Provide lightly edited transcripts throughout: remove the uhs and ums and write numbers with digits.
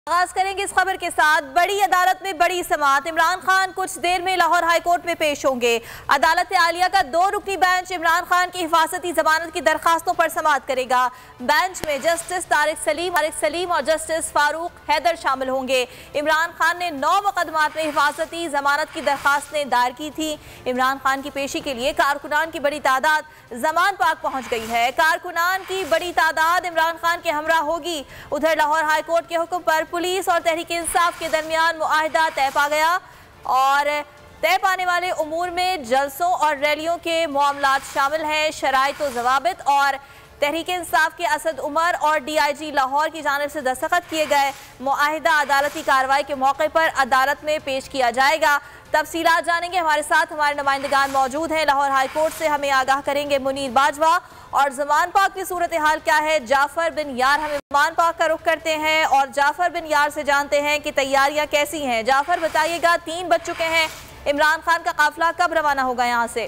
आगाज करेंगे इस खबर के साथ। बड़ी अदालत में बड़ी समाअत। इमरान खान कुछ देर में लाहौर हाई कोर्ट में पेश होंगे। अदालत आलिया का 2 रुकनी बेंच इमरान खान की हिफाजती जमानत की दरखास्तों पर समाअत करेगा। बेंच में जस्टिस तारिक सलीम और जस्टिस फारूक हैदर शामिल होंगे। इमरान खान ने 9 मुकदमात में हिफाजती जमानत की दरखास्तें दायर की थी। इमरान खान की पेशी के लिए कारकुनान की बड़ी तादाद जमान पाक पहुंच गई है। कारकुनान की बड़ी तादाद इमरान खान के हमरा होगी। उधर लाहौर हाई कोर्ट के हुक्म पर पुलिस और तहरीक इंसाफ के दरमियान मुआहिदा तय पा गया और तय पाने वाले उमूर में जलसों और रैलियों के मामलात शामिल हैं। शराइत व ज़वाबित और तहरीक इंसाफ के असद उमर और DIG लाहौर की जानिब से दस्तखत किए गए मुआहिदा अदालती कार्रवाई के मौके पर अदालत में पेश किया जाएगा। तफसीलात जानेंगे, हमारे साथ हमारे नुमाइंदगान मौजूद हैं। लाहौर हाई कोर्ट से हमें आगाह करेंगे मुनीर बाजवा। और ज़मान पाक की सूरत हाल क्या है? जाफर बिन यार, हमें ज़मान पाक का रुख करते हैं और जाफर बिन यार से जानते हैं कि तैयारियां कैसी हैं। जाफर बताइएगा, 3 बज चुके हैं, इमरान खान का काफिला कब रवाना होगा यहाँ से?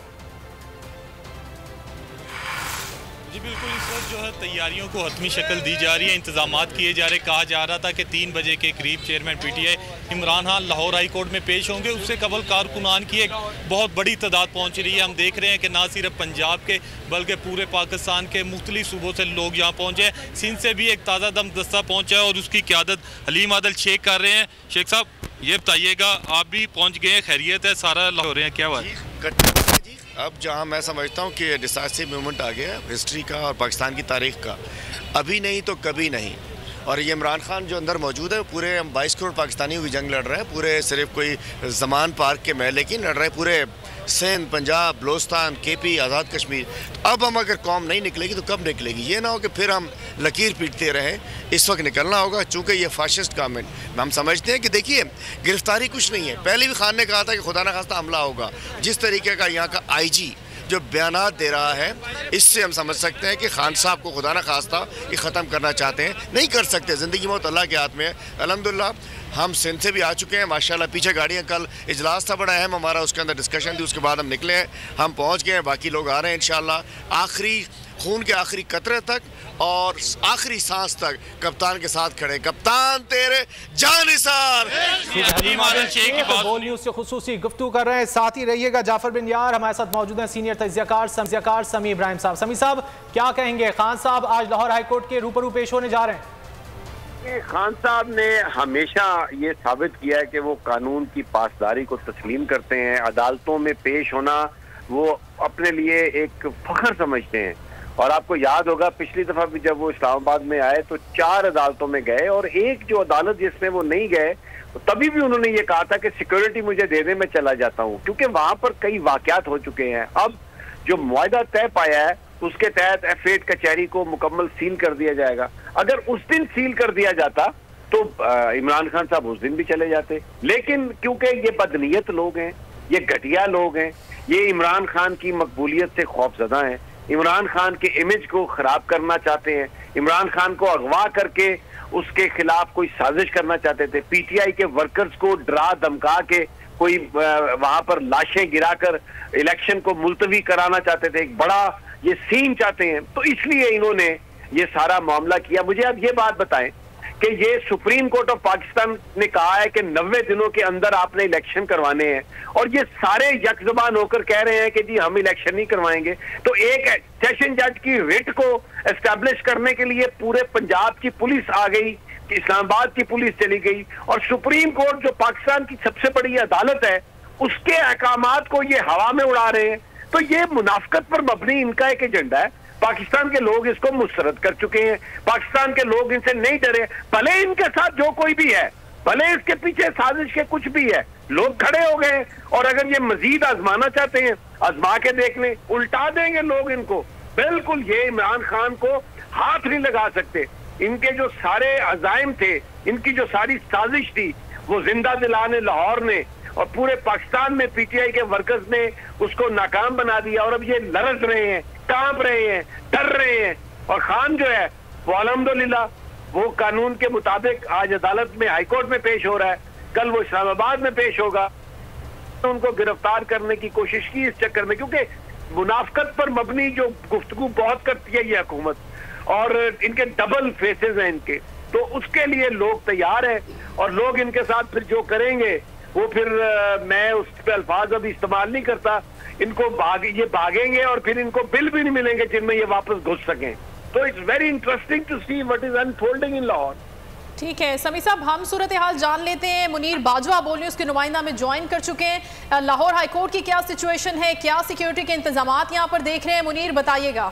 जी बिल्कुल, इस वक्त जो है तैयारियों को हतमी शक्ल दी जा रही है, इंतजामात किए जा रहे। कहा जा रहा था कि 3 बजे के करीब chairman PTI Imran Khan Lahore high court में पेश होंगे। उससे कबल कारकुनान की एक बहुत बड़ी तादाद पहुंच रही है। हम देख रहे हैं कि ना सिर्फ पंजाब के बल्कि पूरे पाकिस्तान के मुख्तलिफ सूबों से लोग यहाँ पहुँचे हैं। सिंध से भी एक ताज़ा दम दस्ता पहुँचा है और उसकी क़यादत हलीम आदल शेख कर रहे हैं। शेख साहब, ये बताइएगा, आप भी पहुँच गए हैं, खैरियत है, सारा हो रहे हैं, क्या बात? अब जहां मैं समझता हूं कि डिसाइसिव मूवमेंट आ गया हिस्ट्री का और पाकिस्तान की तारीख का, अभी नहीं तो कभी नहीं। और ये इमरान खान जो अंदर मौजूद है, पूरे 22 करोड़ पाकिस्तानियों की जंग लड़ रहे हैं। पूरे सिर्फ कोई ज़मान पार्क के महल की लड़ रहे हैं, पूरे सिंध, पंजाब, बलोचिस्तान, KP, आज़ाद कश्मीर। अब हम अगर कौम नहीं निकलेगी तो कब निकलेगी? ये ना हो कि फिर हम लकीर पीटते रहें। इस वक्त निकलना होगा, चूँकि ये फाशिस्ट गवर्नमेंट, हम समझते हैं कि देखिए गिरफ्तारी कुछ नहीं है। पहले भी खान ने कहा था कि खुदा न खास्ता हमला होगा। जिस तरीके का यहाँ का IG जो बयानात दे रहा है, इससे हम समझ सकते हैं कि खान साहब को खुदा न खास्ता ये ख़त्म करना चाहते हैं। नहीं कर सकते, ज़िंदगी मौत अल्लाह के हाथ में है। अल्हम्दुलिल्लाह हम सिंध से भी आ चुके हैं माशाल्लाह। पीछे गाड़ियाँ, कल इजलास था बड़ा अहम हमारा, उसके अंदर डिस्कशन थी, उसके बाद हम निकले हैं, हम पहुँच गए हैं। बाकी लोग आ रहे हैं इंशाल्लाह। आखिरी खून के आखिरी कतरे तक और आखिरी सांस तक कप्तान के साथ खड़े। कप्तान तेरे जानिसार। बोल न्यूज़ से खुसूसी गुफ्तगू कर रहे हैं, साथ ही रहिएगा। जाफर बिन यार हमारे साथ मौजूद हैं, सीनियर तज्ज़ियाकार समी इब्राहिम साहब। समी साहब, क्या कहेंगे? खान साहब आज लाहौर हाई कोर्ट के रूबरू पेश होने जा रहे हैं। खान साहब ने हमेशा ये साबित किया है कि वो कानून की पासदारी को तस्लीम करते हैं। अदालतों में पेश होना वो अपने लिए एक फख्र समझते हैं। और आपको याद होगा पिछली दफा भी जब वो इस्लामाबाद में आए तो 4 अदालतों में गए और एक जो अदालत जिसमें वो नहीं गए, तभी भी उन्होंने ये कहा था कि सिक्योरिटी मुझे दे दे, मैं चला जाता हूँ, क्योंकि वहां पर कई वाकयात हो चुके हैं। अब जो मुआहिदा तय पाया है उसके तहत F8 कचहरी को मुकम्मल सील कर दिया जाएगा। अगर उस दिन सील कर दिया जाता तो इमरान खान साहब उस दिन भी चले जाते, लेकिन क्योंकि ये बदनीयत लोग हैं, ये घटिया लोग हैं, ये इमरान खान की मकबूलियत से खौफजदा हैं, इमरान खान के इमेज को खराब करना चाहते हैं, इमरान खान को अगवा करके उसके खिलाफ कोई साजिश करना चाहते थे, PTI के वर्कर्स को डरा धमका के कोई वहां पर लाशें गिराकर इलेक्शन को मुलतवी कराना चाहते थे, एक बड़ा ये सीन चाहते हैं। तो इसलिए इन्होंने ये सारा मामला किया। मुझे अब ये बात बताएं कि ये सुप्रीम कोर्ट ऑफ पाकिस्तान ने कहा है कि 90 दिनों के अंदर आपने इलेक्शन करवाने हैं और ये सारे यकजुबान होकर कह रहे हैं कि जी हम इलेक्शन नहीं करवाएंगे। तो एक सेशन जज की रिट को एस्टैब्लिश करने के लिए पूरे पंजाब की पुलिस आ गई, इस्लामाबाद की पुलिस चली गई और सुप्रीम कोर्ट जो पाकिस्तान की सबसे बड़ी अदालत है उसके अहकामात को ये हवा में उड़ा रहे हैं। तो ये मुनाफिकत पर मबनी इनका एक एजेंडा है। पाकिस्तान के लोग इसको मुस्तरद कर चुके हैं, पाकिस्तान के लोग इनसे नहीं डरे, भले इनके साथ जो कोई भी है, भले इसके पीछे साजिश के कुछ भी है, लोग खड़े हो गए। और अगर ये मजीद आजमाना चाहते हैं, आजमा के देख लें, उल्टा देंगे लोग इनको। बिल्कुल ये इमरान खान को हाथ नहीं लगा सकते। इनके जो सारे अजाइम थे, इनकी जो सारी साजिश थी, वो जिंदा दिलाने लाहौर ने और पूरे पाकिस्तान में PTI के वर्कर्स ने उसको नाकाम बना दिया। और अब ये लरज रहे हैं, कांप रहे हैं, डर रहे हैं। और खान जो है वो अल्हम्दुलिल्लाह वो कानून के मुताबिक आज अदालत में हाई कोर्ट में पेश हो रहा है, कल वो इस्लामाबाद में पेश होगा। तो उनको गिरफ्तार करने की कोशिश की इस चक्कर में, क्योंकि मुनाफिकत पर मबनी जो गुफ्तगू बहुत करती है ये हुकूमत और इनके डबल फेसेस हैं इनके। तो उसके लिए लोग तैयार हैं और लोग इनके साथ फिर जो करेंगे वो फिर मैं उस पर अल्फाज अभी इस्तेमाल नहीं करता, इनको ये भागेंगे और फिर इनको बिल भी नहीं मिलेंगे जिनमें ये वापस घुस सकें। तो it's very interesting to see what is unfolding in Lahore. ठीक है समी साहब, हम सूरत हाल जान लेते हैं। मुनीर बाजवा बोल न्यूज़ के नुमाइंदा में ज्वाइन कर चुके हैं। लाहौर हाईकोर्ट की क्या सिचुएशन है, क्या सिक्योरिटी के इंतजाम यहाँ पर देख रहे हैं, मुनीर बताइएगा।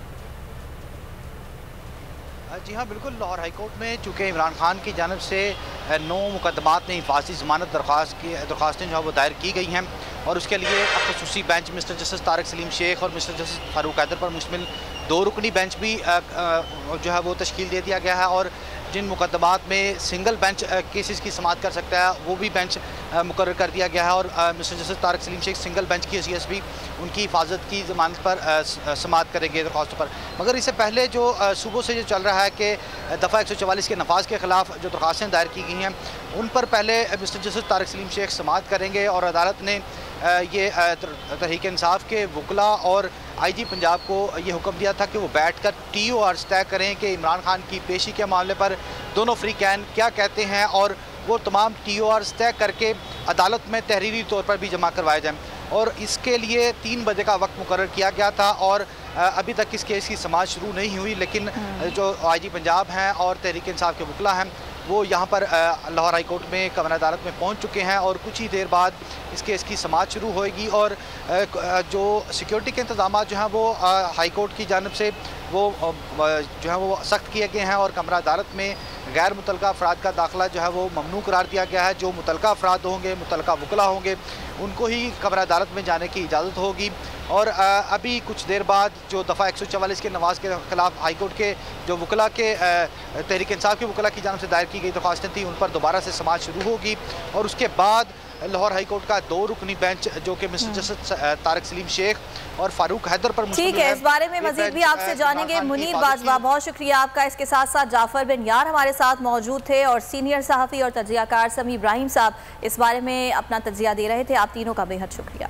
जी हाँ बिल्कुल, लाहौर हाईकोर्ट में चूँकि इमरान खान की जानब से 9 मुकदमात में हिफाजती ज़मानत दरख्वास्तें जो है वो दायर की गई हैं और उसके लिए ख़ुसूसी bench Mister Justice Tariq Saleem Sheikh और मिस्टर जस्टिस फारूक हैदर पर मुश्तमिल 2 रुकनी बेंच भी जो है वो तश्कील दे दिया गया है और जिन मुकदमात में सिंगल बेंच केसेस की समाअत कर सकता है वो भी बेंच मुकर्रर कर दिया गया है और Mister Justice Tariq Saleem Sheikh single bench की हैसियत भी उनकी हिफाजत की ज़मानत पर समाअत करेंगे दरख्वास्तों पर। मगर इससे पहले जो सुबह से जो चल रहा है कि दफ़ा 144 के नफाज के ख़िलाफ़ जो दरख्वास्तें दायर की गई हैं उन पर पहले मिस्टर जस्टिस तारिक सलीम शेख समाअत करेंगे और अदालत ने ये तहरीक इंसाफ के वकला और IG पंजाब को ये हुक्म दिया था कि वो बैठकर TORs तय करें कि इमरान खान की पेशी के मामले पर दोनों फ्रीकैन क्या कहते हैं और वो तमाम TORs तय करके अदालत में तहरीरी तौर पर भी जमा करवाए जाएँ। और इसके लिए 3 बजे का वक्त मुकर्रर किया गया था और अभी तक इस केस की समाअत शुरू नहीं हुई, लेकिन जो IG पंजाब हैं और तहरीक इंसाफ के वकला हैं वो यहाँ पर लाहौर हाई कोर्ट में कमरा अदालत में पहुँच चुके हैं और कुछ ही देर बाद इस केस की समाअत शुरू होएगी। और जो सिक्योरिटी के इंतजाम जो हैं वो हाई कोर्ट की जानिब से वो जो है वो सख्त किए गए हैं और कमरा अदालत में गैर मुतलका अफराद का दाखिला जो है वो ममनू करार दिया गया है। जो मुतलका अफराद होंगे, मुतलका वकला होंगे, उनको ही कमरा अदालत में जाने की इजाज़त होगी। और अभी कुछ देर बाद जो दफ़ा 144 के नवाज के ख़िलाफ़ हाई कोर्ट के जो वकला के तहरीक इंसाफ के वकला की जानिब से दायर की गई दरख्वास्तें थी उन पर दोबारा से समाअत शुरू होगी और उसके बाद लाहौर हाई कोर्ट का 2 रुकनी बेंच जो कि मिस्टर जस्टिस तारिक सलीम शेख और फारूक हैदर पर ठीक है, इस बारे में मजीद भी आपसे जानेंगे। मुनीर बाजवा, बहुत शुक्रिया आपका। इसके साथ साथ जाफर बिन यार हमारे साथ मौजूद थे और सीनियर सहाफ़ी और तज्ज़ियाकार समी इब्राहिम साहब इस बारे में अपना तज्ज़िया दे रहे थे। आप तीनों का बेहद शुक्रिया।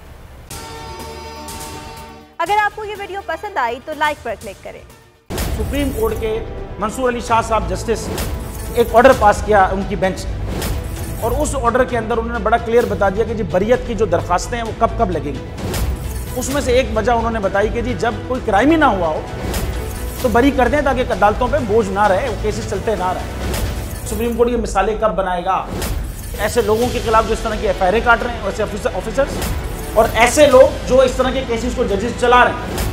अगर आपको ये वीडियो पसंद आई तो लाइक पर क्लिक करें। सुप्रीम कोर्ट के मंसूर अली शाह साहब जस्टिस एक ऑर्डर पास किया उनकी बेंच और उस ऑर्डर के अंदर उन्होंने बड़ा क्लियर बता दिया कि जी बरियत की जो दरखास्तें हैं वो कब कब लगेंगी। उसमें से एक वजह उन्होंने बताई कि जी जब कोई क्राइम ही ना हुआ हो तो बरी कर दें ताकि अदालतों पे बोझ ना रहे, वो केसेस चलते ना रहे। सुप्रीम कोर्ट ये मिसालें कब बनाएगा ऐसे लोगों के खिलाफ जो इस तरह की FIR काट रहे हैं, वैसे ऑफिसर्स और ऐसे लोग जो इस तरह के केसेस को जजेस चला रहे हैं।